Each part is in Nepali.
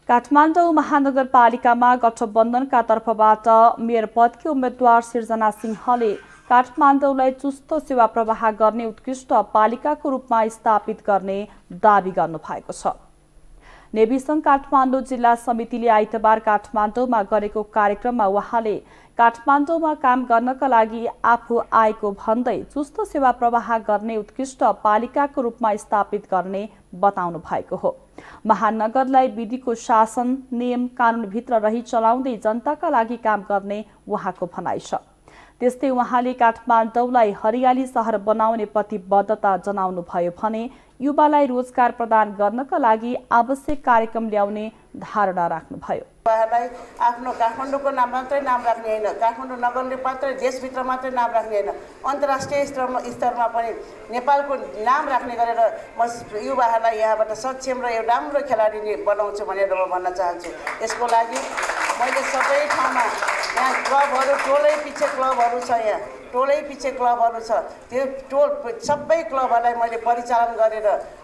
काठमाडौँ महानगरपालिकामा गठबन्धनका तर्फबाट मेयर पदकी उम्मेद्वार सिर्जना सिंहले काठमाडौँलाई चुस्त सेवा प्रवाह गर्ने उत्कृष्ट पालिकाको रूपमा स्थापित गर्ने दावी गर्नुभएको छ। नेभिसंघ काठमाडौँ जिल्ला समितिले आइतबार काठमाडौँमा गरेको कार्यक्रममा उहाँले काठमाडौँमा काम गर्नका लागि आफू आएको भन्दै चुस्त सेवा प्रवाह गर्ने उत्कृष्ट पालिकाको रूपमा स्थापित गर्ने बताउनु भएको हो। महानगरलाई विधिको शासन नियम कानूनभित्र रही चलाउँदै जनताका लागि काम गर्ने उहाँको भनाइ छ। त्यस्तै उहाँले काठमाडौँलाई हरियाली शहर बनाउने प्रतिबद्धता जनाउनु भयो भने युवालाई रोजगार प्रदान गर्नका लागि आवश्यक कार्यक्रम ल्याउने धारणा राख्नुभयो। आफ्नो काठमाडौँको नाम मात्रै नाम राख्ने होइन, काठमाडौँ नगरले मात्रै देशभित्र मात्रै नाम राख्ने होइन, अन्तर्राष्ट्रिय स्तरमा पनि नेपालको नाम राख्ने गरेर म युवाहरूलाई यहाँबाट सक्षम र एउटा राम्रो खेलाडी बनाउँछु भनेर म भन्न चाहन्छु। यसको लागि मैले सबै ठाउँमा यहाँ क्लबहरू टोलै पछि क्लबहरू छ, यहाँ टोलै पछि क्लबहरू छ, त्यो टोल सबै क्लबहरूलाई मैले परिचालन गरेर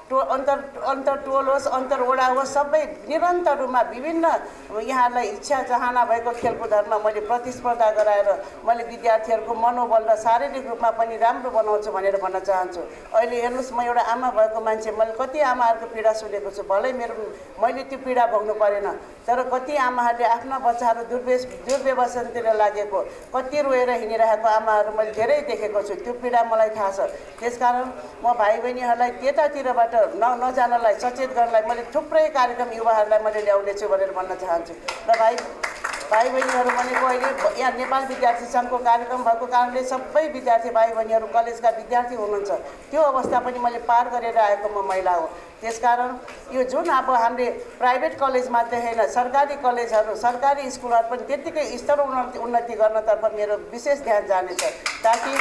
अन्तर टोल होस् अन्तर वडा होस् सबै निरन्तर रूपमा विभिन्न यहाँलाई इच्छा चाहना भएको खेलकुदहरूमा मैले प्रतिस्पर्धा गराएर मैले विद्यार्थीहरूको मनोबल र शारीरिक रूपमा पनि राम्रो बनाउँछु भनेर भन्न चाहन्छु। अहिले हेर्नुहोस्, म एउटा आमा भएको मान्छे, मैले कति आमाहरूको पीडा सुनेको छु। भलै मैले त्यो पीडा भोग्नु परेन, तर कति आमाहरूले आफ्ना बच्चाहरू दुर्व्यवसायतिर लागेको, कति रोएर हिँडिरहेको आमाहरू मैले धेरै देखेको छु। त्यो पीडा मलाई थाहा छ। त्यसकारण म भाइ बहिनीहरूलाई त्यतातिरबाट नजानलाई सचेत गर्नलाई मैले थुप्रै कार्यक्रम युवाहरूलाई मैले ल्याउनेछु भनेर भन्न चाहन्छु। र भाइ बहिनीहरू भनेको अहिले यहाँ नेपाल विद्यार्थी सङ्घको कार्यक्रम भएको कारणले सबै विद्यार्थी भाइ बहिनीहरू कलेजका विद्यार्थी हुनुहुन्छ। त्यो अवस्था पनि मैले पार गरेर आएको म महिला हो। त्यसकारण यो जुन अब हामीले प्राइभेट कलेज मात्रै होइन, सरकारी कलेजहरू सरकारी स्कुलहरू पनि त्यत्तिकै स्तर उन्नति गर्नतर्फ मेरो विशेष ध्यान जानेछ, ताकि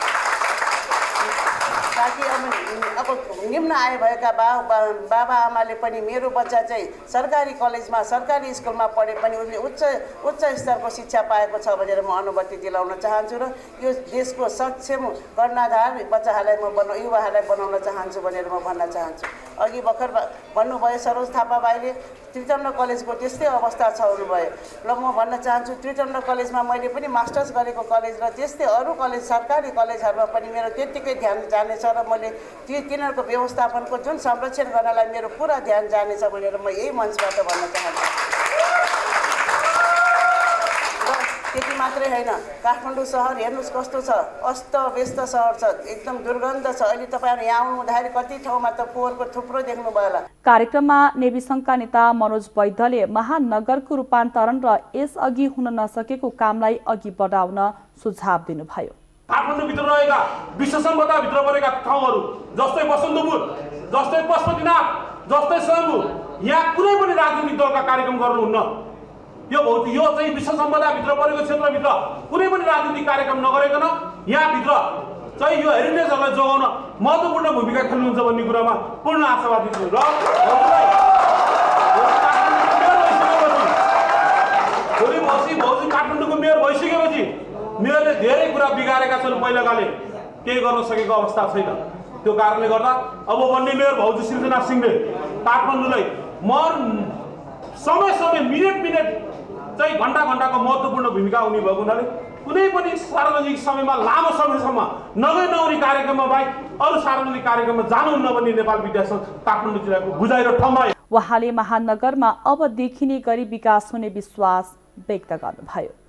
अब निम्न आय भएका बाबा आमाले पनि मेरो बच्चा चाहिँ सरकारी कलेजमा सरकारी स्कुलमा पढे पनि उसले उच्च स्तरको शिक्षा पाएको छ भनेर म अनुभूति दिलाउन चाहन्छु र यो देशको सक्षम कर्णाधार बच्चाहरूलाई युवाहरूलाई बनाउन चाहन्छु भनेर म भन्न चाहन्छु। अघि भर्खर भन्नुभयो सरोज थापा भाइले त्रिचन्द्र कलेजको त्यस्तै अवस्था छ हुनुभयो र म भन्न चाहन्छु त्रिचन्द्र कलेजमा मैले पनि मास्टर्स गरेको कलेज र त्यस्तै अरू कलेज सरकारी कलेजहरूमा पनि मेरो त्यत्तिकै ध्यान जानेछ र मैले तिनीहरूको व्यवस्थापनको जुन संरक्षण गर्नलाई मेरो पुरा ध्यान जानेछ भनेर म यही मञ्चबाट भन्न चाहन्छु। त्यति मात्रै होइन, काठमाडौँ सहर हेर्नुहोस् कस्तो छ, अस्तव्यस्त सहर छ, एकदम दुर्गन्ध छ। अहिले तपाईँहरू यहाँ आउनुहुँदाखेरि कति ठाउँमा त फोहोरको थुप्रो देख्नुभयो होला। कार्यक्रममा नेभिसंघका नेता मनोज वैद्यले महानगरको रूपान्तरण र यसअघि हुन नसकेको कामलाई अघि बढाउन सुझाव दिनुभयो। काठमाडौँभित्र रहेका विश्व सम्पदाभित्र परेका ठाउँहरू जस्तै बसन्तपुर, जस्तै पशुपतिनाथ, जस्तै स्वयम्भू, यहाँ कुनै पनि राजनीतिक दलका कार्यक्रम गर्नुहुन्न। यो चाहिँ विश्व सम्पदाभित्र परेको क्षेत्रभित्र कुनै पनि राजनीतिक कार्यक्रम नगरिकन यहाँभित्र चाहिँ यो हेरिटेजहरूलाई जोगाउन महत्त्वपूर्ण भूमिका खेल्नुहुन्छ भन्ने कुरामा पूर्ण आशावादी छु। र भोलि काठमाडौँको मेयर भइसकेपछि मेयरले धेरै कुरा बिगारेका छन्, पहिलाकाले केही गर्न सकेको अवस्था छैन। त्यो कारणले गर्दा अब बन्ने मेयर भाउजू सिर्जना सिंहले काठमाडौँलाई समय मिनेट चाहिँ घण्टाको महत्त्वपूर्ण भूमिका हुने भएको हुनाले कुनै पनि सार्वजनिक समयमा लामो समयसम्म नगर्ने कार्यक्रममा बाहेक अरू सार्वजनिक कार्यक्रममा जानुहुन्न भन्ने नेपाल विद्यासंघ काठमाडौँ जिल्लाको बुझाइ र ठम्बायो। उहाँले महानगरमा अब देखिने गरी विकास हुने विश्वास व्यक्त गर्नुभयो।